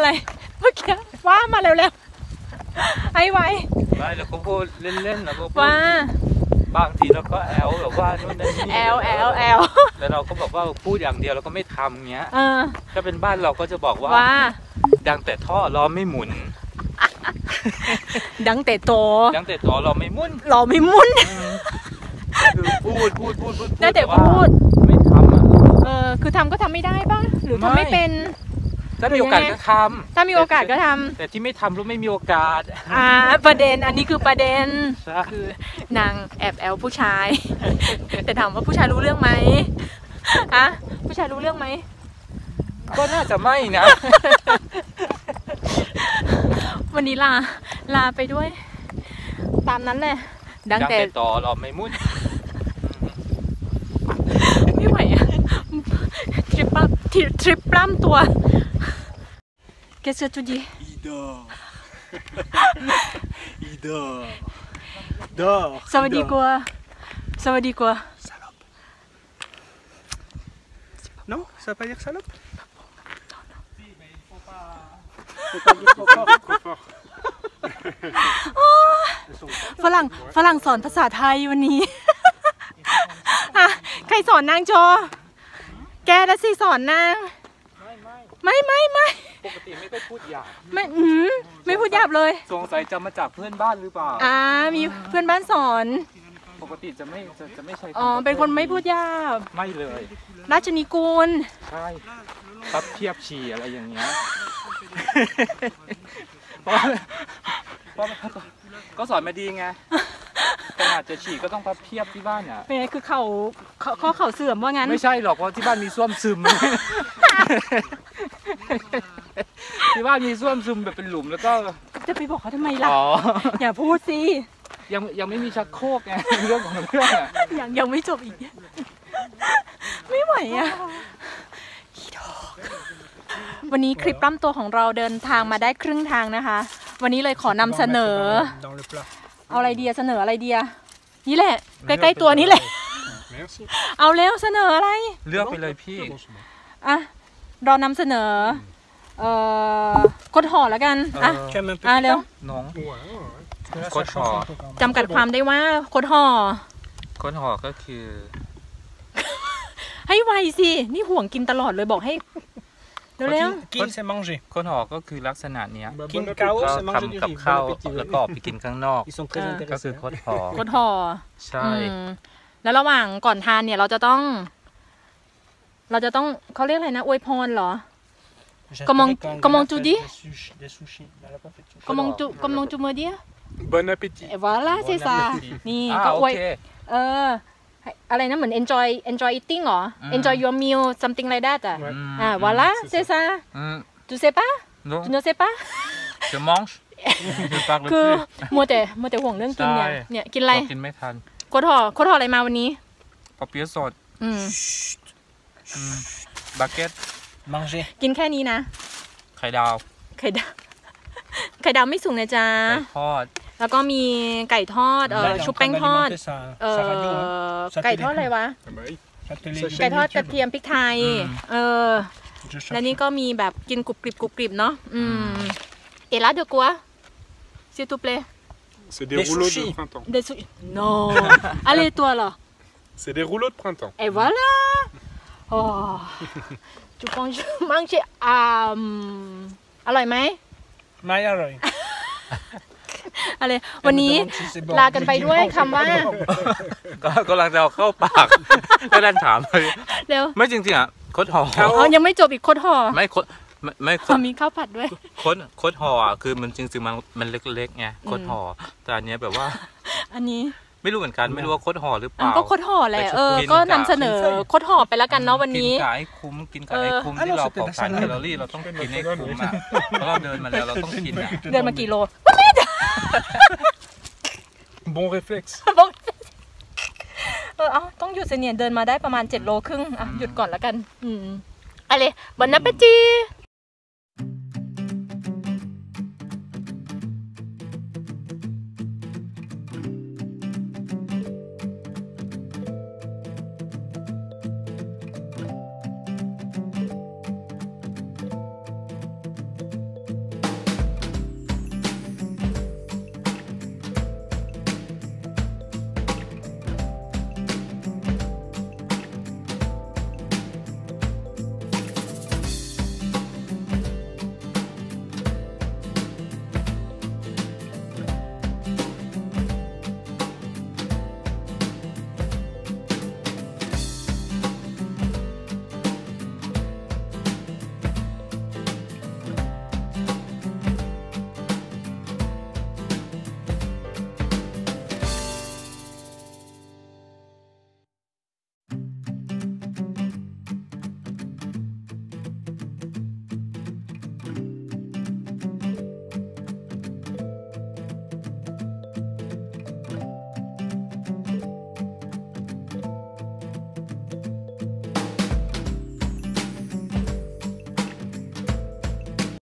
อะไรเมื่อกี้ว่ามาเร็วๆไอ้ไว้ไม่เราก็พูดเล่นๆเราก็พูดว่าบางทีเราก็แอลแบบว่านู่นนี่แอลแล้วเราก็บอกว่าพูดอย่างเดียวเราก็ไม่ทำเงี้ยถ้าเป็นบ้านเราก็จะบอกว่าดังแต่ท่อล้อไม่หมุนดังแต่โตเราไม่มุ่นคือพูดได้แต่พูดไม่ทำคือทำก็ทำไม่ได้ป่ะหรือทำไม่เป็นถ้ามีโอกาสก็ทำถ้ามีโอกาสก็ทำแต่ที่ไม่ทำรู้ไม่มีโอกาสประเด็นอันนี้คือประเด็นคือนางแอบแอลผู้ชายแต่ถามว่าผู้ชายรู้เรื่องไหมผู้ชายรู้เรื่องไหมก็น่าจะไม่นะวันนี้ลาไปด้วยตามนั้นแหละดังแต่ต่อเราไม่มุ่นไม่ไหวทริปปล้ำตัวQu'est-ce que tu dis? Il dort. สวัสดีกว่า Salope. Non, ça veut pas dire salope? Si, mais il faut pas dire trop fort. ฝรั่งสอนภาษาไทยวันนี้ใครสอนนางโจแกแล้วสิสอนนางไม่ปกติไม่ค่อยพูดหยาบไม่พูดหยาบเลยสงสัยจะมาจากเพื่อนบ้านหรือเปล่ามีเพื่อนบ้านสอนปกติจะไม่ใช่เป็นคนไม่พูดหยาบไม่เลยราชนิกูลใช่ปั๊บเทียบฉี่อะไรอย่างเงี้ยก็สอนมาดีไงขนาดจะฉี่ก็ต้องพับเพียบที่บ้านเนี่ยเป็นไงคือเขาเสื่อมว่างั้นไม่ใช่หรอกเพราะที่บ้านมีส้วมซึมที่บ้านมีส้วมซึมแบบเป็นหลุมแล้วก็จะไปบอกเขาทำไมล่ะอย่าพูดสิยังไม่มีชักโครกไงเรื่องของเรื่องอ่ะยังไม่จบอีกไม่ไหววันนี้คลิปปล้ำตัวของเราเดินทางมาได้ครึ่งทางนะคะวันนี้เลยขอนำเสนอเอาอะไรเดียเสนออะไรเดียนี่แหละใกล้ๆตัวนี้แหละเอาเร็วเสนออะไรเลือกไปเลยพี่รอนำเสนอกดห่อแล้วกันเร็วน้องกดห่อจำกัดความได้ว่ากดห่อก็คือให้ไวสินี่ห่วงกินตลอดเลยบอกให้เร็วกินc'est manger คนห่อก็คือลักษณะเนี้ยกินข้าวทำกับข้าวแล้วก็ออกไปกินข้างนอกก็คือคนห่อใช่แล้วระหว่างก่อนทานเนี่ยเราจะต้องเขาเรียกอะไรนะอวยพรเหรอcomment tu dis comment tu me dis bon appétit voilà c'est ça นี่ก็อวยอะไรนะเหมือน enjoy eating หรอ enjoy your meal something like that voilà c'est ça tu sais pas tu ne sais pas je mange คือมัวแต่ห่วงเรื่องกินเนี่ยกินอะไรกินไม่ทันโคตรห่ออะไรมาวันนี้ปอเปี๊ยะสดบาเก็ตกินแค่นี้นะไข่ดาวไม่สุกนะจ๊ะไก่ทอดแล้วก็มีไก่ทอดชุบแป้งทอดไก่ทอดอะไรวะไก่ทอดกระเทียมพริกไทยแล้วนี่ก็มีแบบกินกรุบกริบเนาะet là de quoi s'il te plaît c'est des rouleaux de printemps non allez toi là c'est des rouleaux de printemps et voilà oh tu penses manger อร่อยไหมไม่อร่อยอะไรวันนี้ลากันไปด้วยคำว่าก็กำลังจะเอาเข้าปากแล้วดันถามเลยเร็วไม่จริงๆอ่ะคดห่อยังไม่จบอีกคดห่อไม่มีข้าวผัดด้วยคดห่อคือมันจริงๆมันเล็กๆไงคดห่อแต่อันนี้แบบว่าอันนี้ไม่รู้เหมือนกันไม่รู้ว่าคดห่อหรือเปล่าก็คดห่อแหละก็นำเสนอคดห่อไปแล้วกันเนาะวันนี้กินไก่คุ้มที่เราเผาผลาญแคลอรี่เราต้องกินให้คุ้มอ่ะเพราะเราเดินมาแล้วเราต้องกินเดินมากี่โล bon réflexe ต้องหยุดเสียเนี่ยเดินมาได้ประมาณ7 โลครึ่งหยุดก่อนแล้วกันอะไรbon appétit